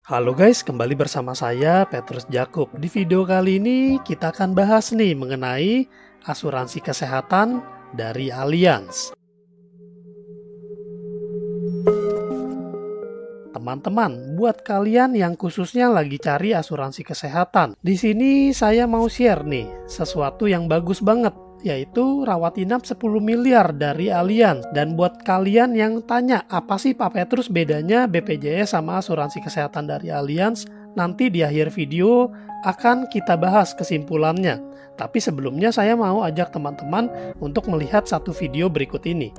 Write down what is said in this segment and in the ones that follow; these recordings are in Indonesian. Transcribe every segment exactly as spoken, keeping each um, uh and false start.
Halo guys, kembali bersama saya Petrus Jakub. Di video kali ini kita akan bahas nih mengenai asuransi kesehatan dari Allianz. Teman-teman, buat kalian yang khususnya lagi cari asuransi kesehatan, di sini saya mau share nih sesuatu yang bagus banget, yaitu rawat inap sepuluh miliar dari Allianz. Dan buat kalian yang tanya, apa sih Pak Petrus bedanya B P J S sama asuransi kesehatan dari Allianz? Nanti di akhir video akan kita bahas kesimpulannya. Tapi sebelumnya saya mau ajak teman-teman untuk melihat satu video berikut ini.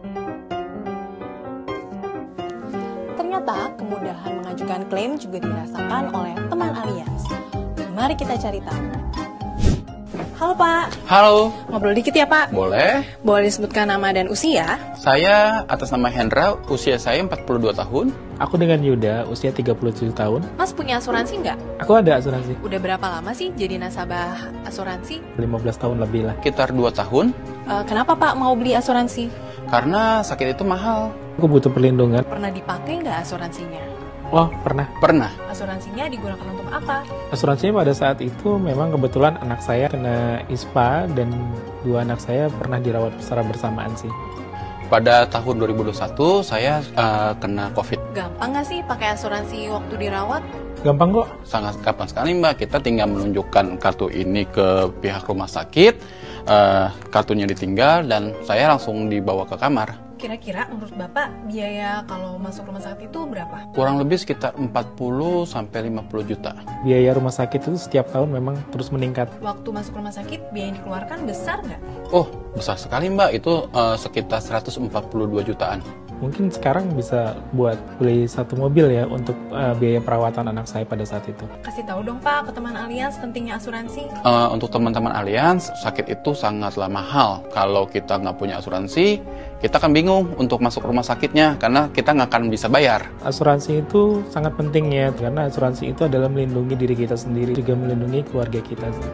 Ternyata kemudahan mengajukan klaim juga dirasakan oleh teman Allianz. Mari kita cari tahu. Halo Pak. Halo. Ngobrol dikit ya Pak? Boleh. Boleh disebutkan nama dan usia? Saya atas nama Hendra, usia saya empat puluh dua tahun. Aku dengan Yuda, usia tiga puluh tujuh tahun. Mas punya asuransi nggak? Aku ada asuransi. Udah berapa lama sih jadi nasabah asuransi? lima belas tahun lebih lah. Sekitar dua tahun. Uh, kenapa Pak mau beli asuransi? Karena sakit itu mahal. Aku butuh perlindungan. Pernah dipakai nggak asuransinya? Oh, pernah. Pernah. Asuransinya digunakan untuk apa? Asuransinya pada saat itu memang kebetulan anak saya kena I S P A dan dua anak saya pernah dirawat secara bersamaan sih. Pada tahun dua ribu dua puluh satu saya uh, kena COVID. Gampang nggak sih pakai asuransi waktu dirawat? Gampang kok. Sangat gampang sekali Mbak. Kita tinggal menunjukkan kartu ini ke pihak rumah sakit, uh, kartunya ditinggal dan saya langsung dibawa ke kamar. Kira-kira menurut Bapak biaya kalau masuk rumah sakit itu berapa? Kurang lebih sekitar empat puluh sampai lima puluh juta. Biaya rumah sakit itu setiap tahun memang terus meningkat. Waktu masuk rumah sakit biaya yang dikeluarkan besar nggak? Oh, besar sekali Mbak. Itu uh, sekitar seratus empat puluh dua jutaan. Mungkin sekarang bisa buat beli satu mobil ya untuk uh, biaya perawatan anak saya pada saat itu. Kasih tahu dong Pak ke teman Allianz pentingnya asuransi. Uh, untuk teman-teman Allianz, sakit itu sangatlah mahal. Kalau kita nggak punya asuransi, kita kan bingung untuk masuk rumah sakitnya karena kita nggak akan bisa bayar. Asuransi itu sangat penting ya, karena asuransi itu adalah melindungi diri kita sendiri, juga melindungi keluarga kita sih.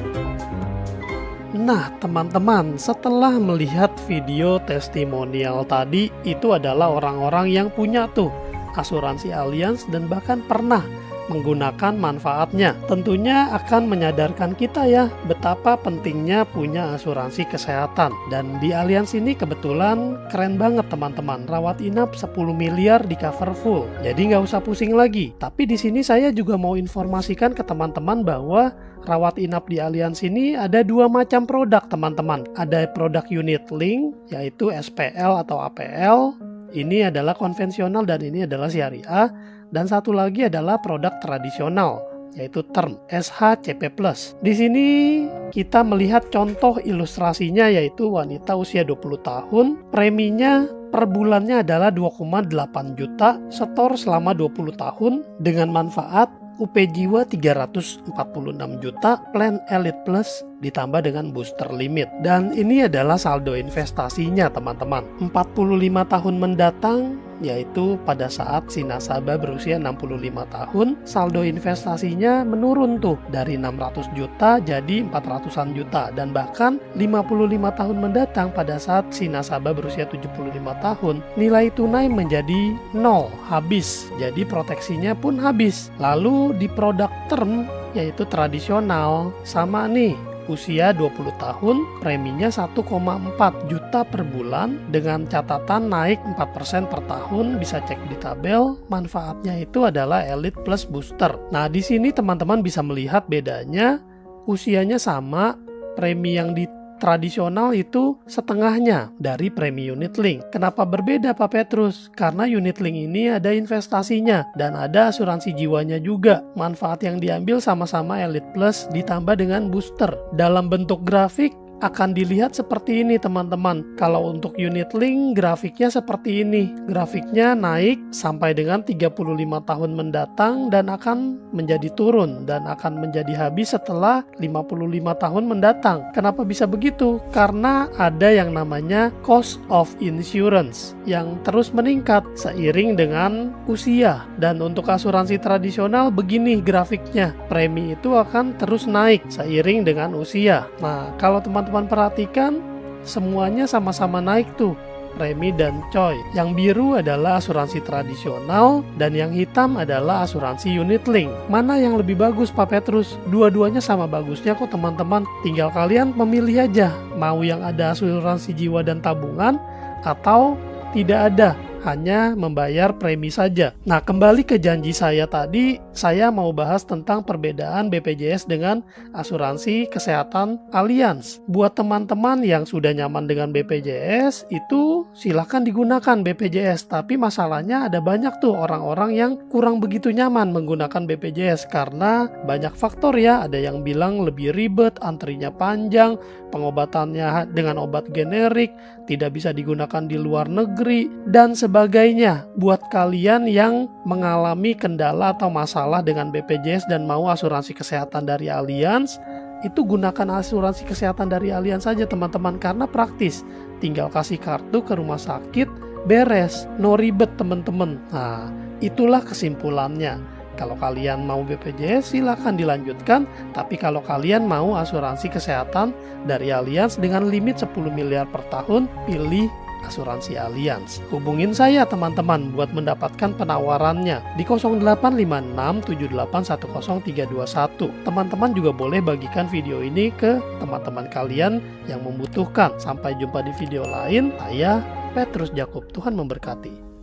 Nah teman-teman, setelah melihat video testimonial tadi, itu adalah orang-orang yang punya tuh asuransi Allianz dan bahkan pernah menggunakan manfaatnya. Tentunya akan menyadarkan kita ya betapa pentingnya punya asuransi kesehatan. Dan di Allianz ini kebetulan keren banget teman-teman, rawat inap sepuluh miliar di cover full. Jadi nggak usah pusing lagi. Tapi di sini saya juga mau informasikan ke teman-teman bahwa rawat inap di Allianz ini ada dua macam produk teman-teman. Ada produk unit link yaitu S P L atau A P L. Ini adalah konvensional dan ini adalah syariah. Dan satu lagi adalah produk tradisional, yaitu term S H C P plus. Di sini kita melihat contoh ilustrasinya, yaitu wanita usia dua puluh tahun, preminya per bulannya adalah dua koma delapan juta, setor selama dua puluh tahun dengan manfaat U P Jiwa tiga ratus empat puluh enam juta, plan Elite Plus ditambah dengan booster limit. Dan ini adalah saldo investasinya teman-teman. empat puluh lima tahun mendatang, yaitu pada saat si nasabah berusia enam puluh lima tahun, saldo investasinya menurun tuh dari enam ratus juta jadi empat ratusan juta. Dan bahkan lima puluh lima tahun mendatang pada saat si nasabah berusia tujuh puluh lima tahun, nilai tunai menjadi nol, habis. Jadi proteksinya pun habis. Lalu di produk term yaitu tradisional, sama nih, usia dua puluh tahun, preminya satu koma empat juta per bulan dengan catatan naik empat persen per tahun, bisa cek di tabel. Manfaatnya itu adalah Elite Plus Booster. Nah, di sini teman-teman bisa melihat bedanya, usianya sama, premi yang di tradisional itu setengahnya dari premi unit link. Kenapa berbeda Pak Petrus? Karena unit link ini ada investasinya dan ada asuransi jiwanya juga. Manfaat yang diambil sama-sama Elite Plus ditambah dengan booster. Dalam bentuk grafik akan dilihat seperti ini teman-teman. Kalau untuk unit link grafiknya seperti ini. Grafiknya naik sampai dengan tiga puluh lima tahun mendatang dan akan menjadi turun dan akan menjadi habis setelah lima puluh lima tahun mendatang. Kenapa bisa begitu? Karena ada yang namanya cost of insurance yang terus meningkat seiring dengan usia. Dan untuk asuransi tradisional begini grafiknya. Premi itu akan terus naik seiring dengan usia. Nah, kalau teman-teman perhatikan semuanya sama-sama naik tuh. Premi, dan Choi. Yang biru adalah asuransi tradisional dan yang hitam adalah asuransi unit link. Mana yang lebih bagus Pak Petrus? Dua-duanya sama bagusnya kok teman-teman. Tinggal kalian memilih aja mau yang ada asuransi jiwa dan tabungan atau tidak ada, hanya membayar premi saja. Nah, kembali ke janji saya tadi, saya mau bahas tentang perbedaan B P J S dengan asuransi kesehatan Allianz. Buat teman-teman yang sudah nyaman dengan B P J S, itu silahkan digunakan B P J S. Tapi masalahnya ada banyak tuh orang-orang yang kurang begitu nyaman menggunakan B P J S karena banyak faktor ya. Ada yang bilang lebih ribet, antrinya panjang, pengobatannya dengan obat generik, tidak bisa digunakan di luar negeri, dan sebagainya. Buat kalian yang mengalami kendala atau masalah dengan B P J S dan mau asuransi kesehatan dari Allianz, itu gunakan asuransi kesehatan dari Allianz saja teman-teman, karena praktis. Tinggal kasih kartu ke rumah sakit, beres, no ribet teman-teman. Nah, itulah kesimpulannya. Kalau kalian mau B P J S silahkan dilanjutkan, tapi kalau kalian mau asuransi kesehatan dari Allianz dengan limit sepuluh miliar per tahun, pilih asuransi Allianz. Hubungin saya teman-teman buat mendapatkan penawarannya di nol delapan lima enam tujuh delapan satu nol tiga dua satu. Teman-teman juga boleh bagikan video ini ke teman-teman kalian yang membutuhkan. Sampai jumpa di video lain. Saya Petrus Jakub, Tuhan memberkati.